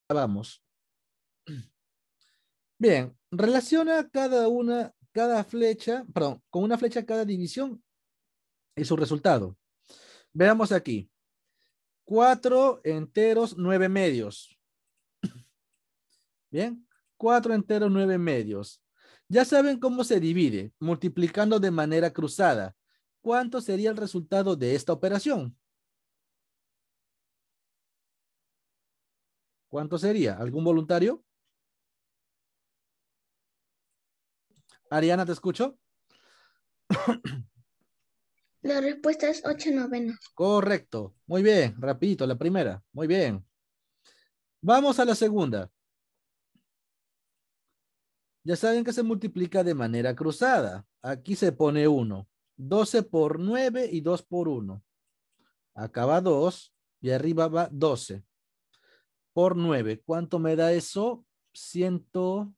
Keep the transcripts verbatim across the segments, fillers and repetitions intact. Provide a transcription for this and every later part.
Vamos. Bien, relaciona cada una, cada flecha, perdón, con una flecha cada división y su resultado. Veamos aquí. Cuatro enteros, nueve medios. Bien, cuatro enteros, nueve medios. Ya saben cómo se divide, multiplicando de manera cruzada. ¿Cuánto sería el resultado de esta operación? ¿Cuánto sería? ¿Algún voluntario? Ariana, ¿te escucho? La respuesta es ocho novenos. Correcto. Muy bien. Rapidito, la primera. Muy bien. Vamos a la segunda. Ya saben que se multiplica de manera cruzada. Aquí se pone uno. doce por nueve y dos por uno. Acá va dos y arriba va doce. Por nueve. ¿Cuánto me da eso? Ciento...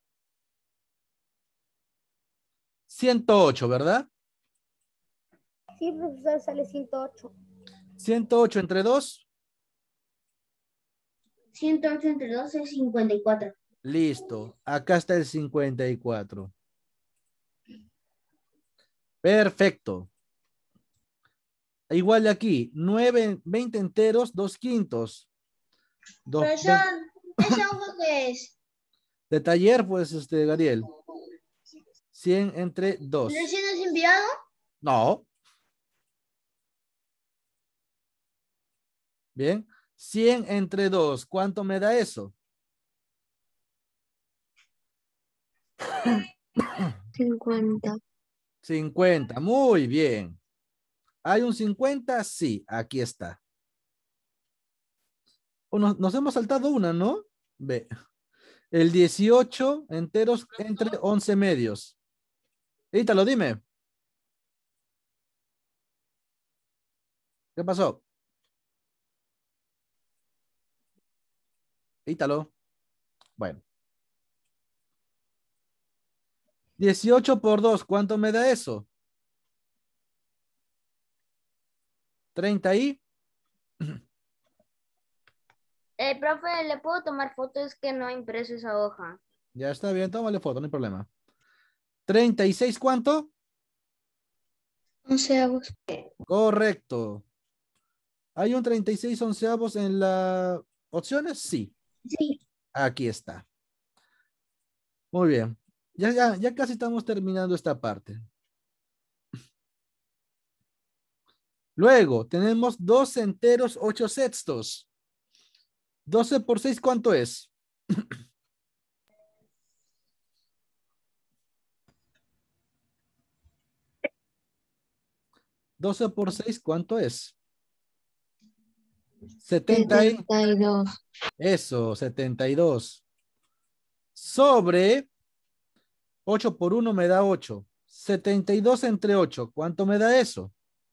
ciento ocho, ¿verdad? Sí, profesor, sale ciento ocho. ciento ocho entre dos. ciento ocho entre dos es cincuenta y cuatro. Listo. Acá está el cincuenta y cuatro. Perfecto. Igual de aquí. nueve, veinte enteros, dos quintos. Dos, Profesor, ¿ese hoja qué es? de taller, pues, este, Gadiel. cien entre dos. ¿Recién has enviado? No. Bien. cien entre dos. ¿Cuánto me da eso? cincuenta. cincuenta. Muy bien. ¿Hay un cincuenta? Sí, aquí está. Oh, nos, nos hemos saltado una, ¿no? Ve. El dieciocho enteros entre once medios. Ítalo, dime. ¿Qué pasó? Ítalo. Bueno. dieciocho por dos. ¿Cuánto me da eso? treinta y... Eh, profe, ¿le puedo tomar fotos? Es que no he impreso esa hoja. Ya está bien, tómale foto, no hay problema. treinta y seis, ¿cuánto? Onceavos. Correcto. ¿Hay un treinta y seis onceavos en las opciones? Sí. Sí. Aquí está. Muy bien. Ya, ya, ya casi estamos terminando esta parte. Luego, tenemos dos enteros, ocho sextos. doce por seis, ¿cuánto es? doce por seis, ¿cuánto es? setenta y... setenta y dos. Eso, setenta y dos. Sobre ocho por uno me da ocho. setenta y dos entre ocho, ¿cuánto me da eso?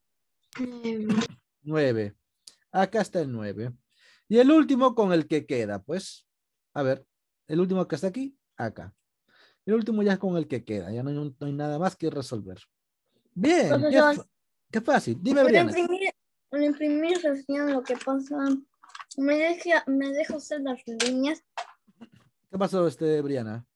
nueve. Acá está el nueve. Y el último con el que queda, pues. A ver, el último que está aquí, acá. El último ya es con el que queda. Ya no hay, un- no hay nada más que resolver. Bien, qué, Profesor, fa- qué fácil. Dime, al Briana. imprimir, al imprimir recién lo que pasa, me deja, me deja usar las líneas. ¿Qué pasó, este, Briana?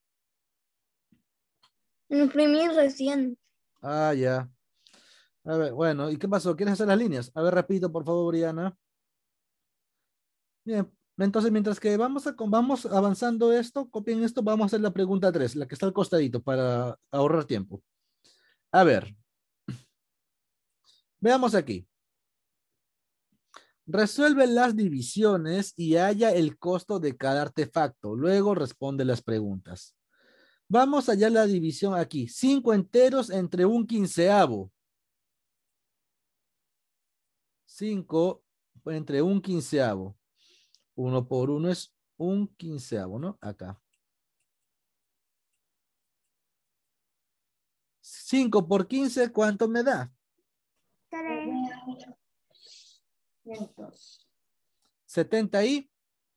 Imprimir recién. Ah, ya. A ver, bueno, ¿y qué pasó? ¿Quieres hacer las líneas? A ver, repito, por favor, Briana. Bien, entonces mientras que vamos, a, vamos avanzando esto, copien esto, vamos a hacer la pregunta tres, la que está al costadito para ahorrar tiempo. A ver, veamos aquí. Resuelve las divisiones y halla el costo de cada artefacto. Luego responde las preguntas. Vamos allá a la división aquí. Cinco enteros entre un quinceavo. Cinco entre un quinceavo. Uno por uno es un quinceavo, ¿no? Acá. Cinco por quince, ¿cuánto me da? setenta y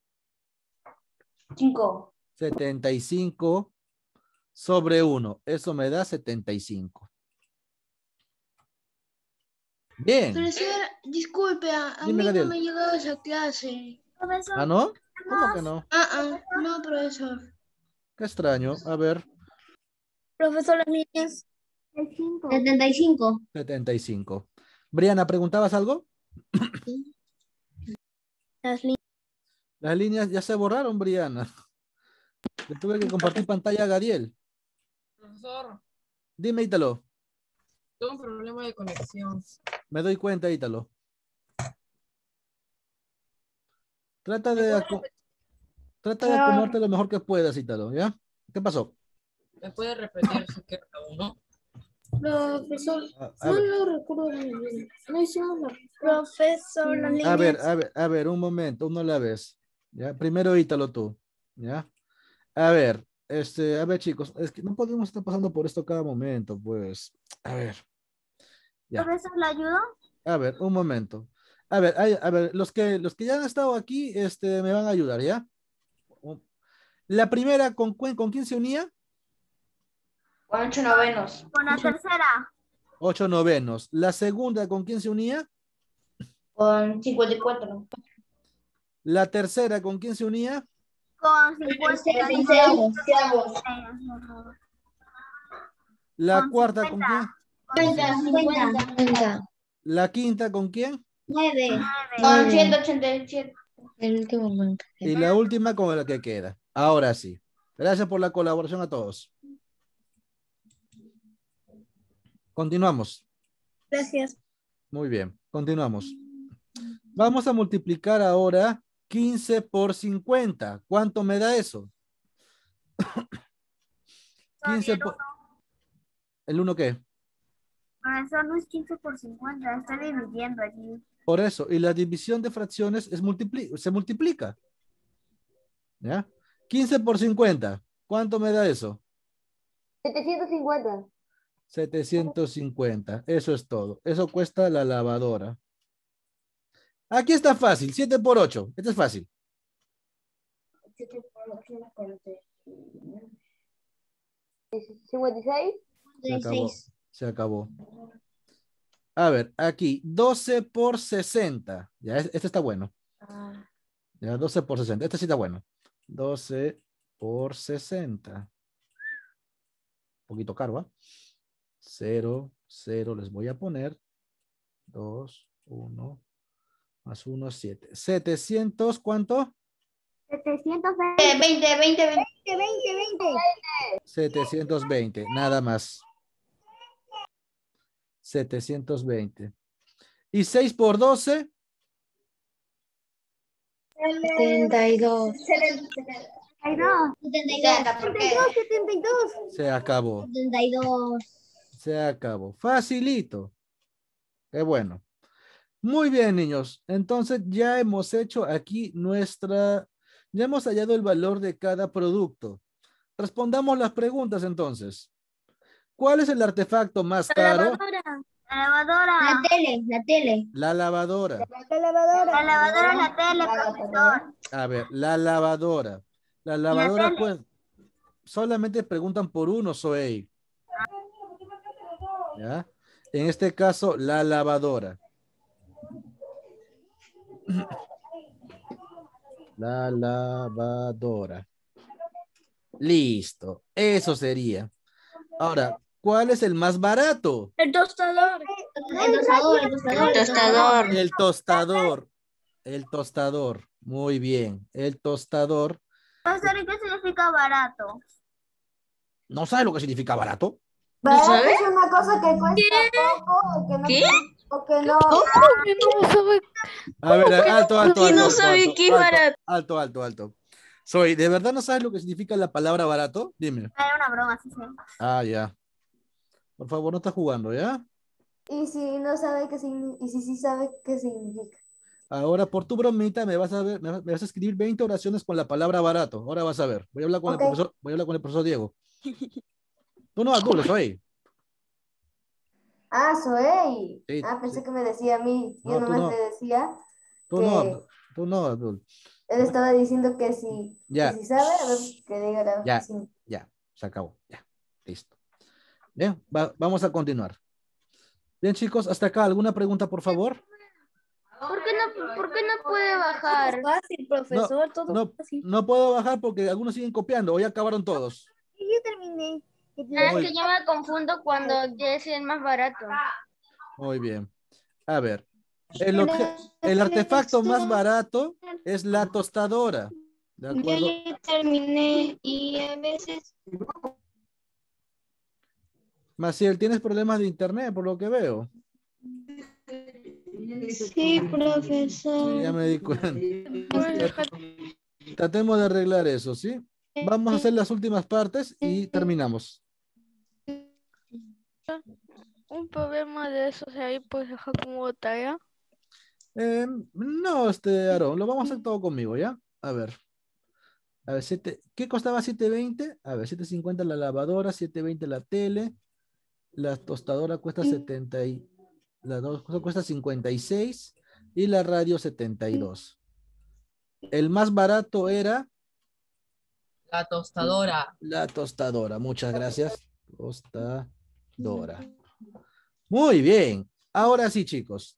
Cinco. setenta y cinco sobre uno. Eso me da setenta y cinco. Bien. Profesor, disculpe, a, a Dime, mí no Gabriel. me ha llegado esa clase. ¿Ah, no? ¿Cómo que no? Ah, ah, no, profesor. Qué extraño. A ver, Profesor, las líneas. setenta y cinco. setenta y cinco. Briana, ¿preguntabas algo? Las líneas. Las líneas ya se borraron, Briana. Le tuve que compartir pantalla a Gadiel. Profesor, Dime, Ítalo. tengo un problema de conexión. Me doy cuenta, Ítalo. Trata ¿Me de, puede, aco- repetir, trata de acomodarte lo mejor que puedas, Ítalo, ¿ya? ¿Qué pasó? me puede repetir si quiere uno? Profesor, A, a no ver, lo recuerdo bien. No hicimos la. Profesor, las líneas. a ver, a ver, a ver, un momento, uno a la vez. ¿Ya? Primero, Ítalo, tú. ¿Ya? A ver, este, a ver, chicos, es que no podemos estar pasando por esto cada momento, pues. A ver, ya. ¿Profesor, la ayudo? A ver, un momento. A ver, ay, a ver, los que, los que ya han estado aquí, este, me van a ayudar, ¿ya? La primera, ¿con, cuen- con quién se unía? Con ocho novenos. Con la tercera. Ocho novenos. La segunda, ¿con quién se unía? Con cincuenta y cuatro. La tercera, ¿con quién se unía? Con cincuenta y Quinceavos. seis. La Con cuarta, ¿con quién? cincuenta. cincuenta. La quinta, ¿con quién? nueve. Con ciento ochenta y siete. El último momento. Y la última con la que queda. Ahora sí. Gracias por la colaboración a todos. Continuamos. Gracias. Muy bien, continuamos. Vamos a multiplicar ahora quince por cincuenta. ¿Cuánto me da eso? quince por... ¿El uno qué? Profesor, no es quince por cincuenta, está dividiendo allí. Por eso. Y la división de fracciones es multipli- se multiplica. ¿Ya? quince por cincuenta. ¿Cuánto me da eso? setecientos cincuenta. setecientos cincuenta. Eso es todo. Eso cuesta la lavadora. Aquí está fácil. siete por ocho. Este es fácil. cincuenta y seis. Se acabó. Se acabó. A ver, aquí. doce por sesenta. Ya, es- este está bueno. Ya, doce por sesenta. Este sí está bueno. doce por sesenta. Un poquito caro, ¿ah? cero, cero les voy a poner. dos, uno, más uno, siete. setecientos, ¿cuánto? setecientos veinte. veinte, veinte, veinte. veinte, veinte. setecientos veinte, nada más. setecientos veinte. ¿Y seis por doce? setenta y dos. Ay, no. setenta, ¿por qué? setenta y dos. Se acabó. setenta y dos. Se acabó. Facilito. Qué bueno. Muy bien, niños. Entonces ya hemos hecho aquí nuestra... Ya hemos hallado el valor de cada producto. Respondamos las preguntas entonces. ¿Cuál es el artefacto más caro? La lavadora. La tele, la tele. La lavadora. La lavadora. La lavadora, la tele, profesor. A ver, la lavadora. La lavadora, tele? pues, solamente preguntan por uno, Zoey. ¿Ya? En este caso, la lavadora. La lavadora. Listo. Eso sería. Ahora, ¿cuál es el más barato? El tostador. El tostador, el tostador. El tostador. El tostador. El tostador. Muy bien. El tostador. Profesor, ¿y qué significa barato? ¿No sabe lo que significa barato? ¿No sabes? Es una cosa que cuesta poco o que no, ¿Qué? o que no. A ver, alto, alto, ¿Y alto. no alto, sabe alto, qué es alto, barato? Alto, alto, alto. Soy, ¿de verdad no sabes lo que significa la palabra barato? Dime. Era una broma, sí, sí. Ah, ya. Por favor, no estás jugando, ¿ya? Y si no sabe qué significa, y si sí sabe qué significa. Ahora, por tu bromita, me vas a ver, me vas, me vas a escribir veinte oraciones con la palabra barato. Ahora vas a ver. Voy a hablar con Ok. el profesor, voy a hablar con el profesor Diego. Tú no, tú, lo soy. Ah, soy. Sí, Ah, pensé sí. que me decía a mí. No, Yo tú nomás no. le decía Tú que no, tú no, Abdul. él estaba diciendo que si, Ya. que si sabe, a ver, que diga la Ya. sí. Ya, se acabó. Ya, listo. Bien, va- vamos a continuar. Bien, chicos, hasta acá. ¿Alguna pregunta, por favor? ¿Por qué no, por qué no puede bajar? Todo fácil, profesor, todo No, fácil. no puedo bajar porque algunos siguen copiando. Hoy acabaron todos. Yo terminé. Ah, Muy- es que yo me confundo cuando ya es el más barato. Muy bien. A ver. El, obje- el artefacto más barato es la tostadora. ¿De acuerdo? ya terminé y a veces... Maciel, tienes problemas de internet por lo que veo. Sí, profesor. Sí, ya me di cuenta. Tratemos de arreglar eso, ¿sí? Vamos a hacer las últimas partes y terminamos. Un problema de esos ahí pues dejar como tarea. Eh, no, este, Aarón, lo vamos a hacer todo conmigo, ¿ya? A ver. A ver, siete, ¿qué costaba siete veinte? A ver, siete cincuenta la lavadora, siete veinte la tele, la tostadora cuesta setenta y, la dos cuesta cincuenta y seis y la radio setenta y dos. El más barato era La tostadora. la tostadora. Muchas gracias. Tostadora. Muy bien. Ahora sí, chicos.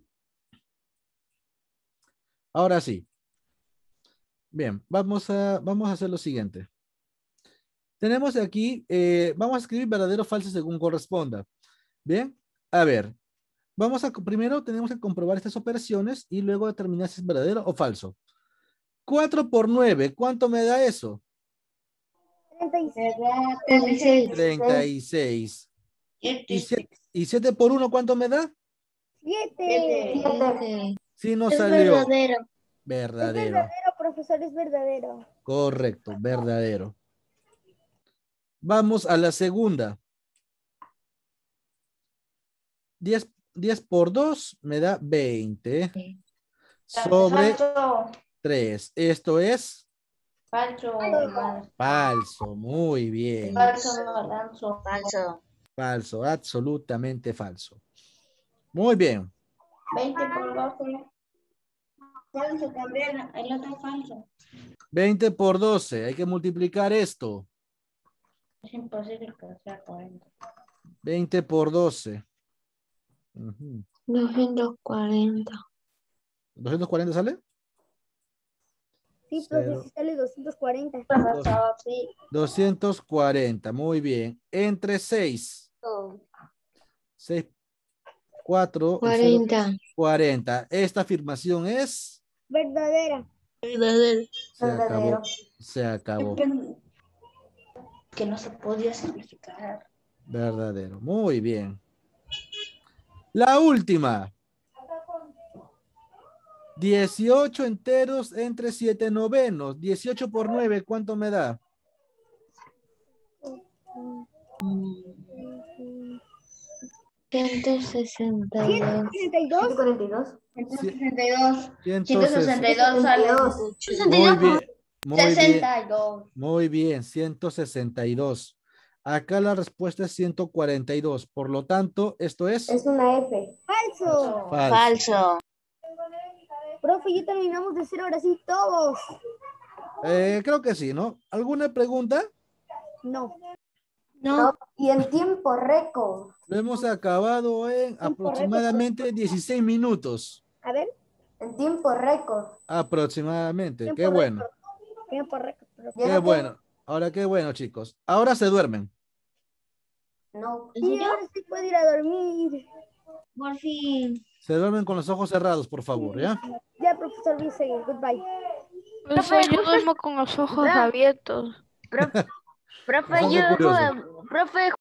Ahora sí. Bien, vamos a, vamos a hacer lo siguiente. Tenemos aquí, eh, vamos a escribir verdadero o falso según corresponda. Bien, a ver. Vamos a, primero tenemos que comprobar estas operaciones y luego determinar si es verdadero o falso. cuatro por nueve, ¿cuánto me da eso? treinta y seis. treinta y seis. ¿Y siete, y siete por uno cuánto me da? siete. Sí, no Es salió. verdadero. Es Verdadero. verdadero, profesor, es verdadero. Correcto, verdadero. Vamos a la segunda. diez, diez por dos me da veinte. Sobre Falso. tres. Esto es Falso. falso. Muy bien. Falso, falso. Falso. Falso, absolutamente falso. Muy bien. veinte por doce. Falso también. El otro es falso. veinte por doce. Hay que multiplicar esto. Es imposible que sea cuarenta. veinte por doce. Ujú. doscientos cuarenta. ¿doscientos cuarenta sale? Sí, Cero. profesor, sí sale doscientos cuarenta. Profesor, sí. doscientos cuarenta. Muy bien. Entre seis. seis, cuatro. cuarenta. cuarenta. Esta afirmación es... Verdadera. Se acabó. Verdadero. Se acabó. Que no se podía simplificar. Verdadero. Muy bien. La última. dieciocho enteros entre siete novenos. dieciocho por nueve, ¿cuánto me da? ciento sesenta y dos. ciento cuarenta y dos. ciento sesenta y dos. ciento sesenta y dos sale. Muy bien. Muy bien. sesenta y dos. Muy bien. ciento sesenta y dos. Acá la respuesta es ciento cuarenta y dos. Por lo tanto, esto es Es una F. Falso. falso. Falso. Profe, ya terminamos de hacer ahora sí todos. Eh, creo que sí, ¿no? ¿Alguna pregunta? No. No. Y en tiempo récord. Lo hemos acabado en aproximadamente dieciséis minutos. A ver. En tiempo récord. Aproximadamente. Tiempo Qué bueno. récord. Tiempo récord, profe. Ya Qué no bueno. Ahora qué bueno, chicos. Ahora se duermen. te- No. Sí, ahora sí puedo ir a dormir. Por fin. Se duermen con los ojos cerrados, por favor, ¿ya? Ya, profesor, voy a seguir. Goodbye. Profesor, yo duermo con los ojos Ya. abiertos. Profe, profe, Ojo yo, curioso. profe,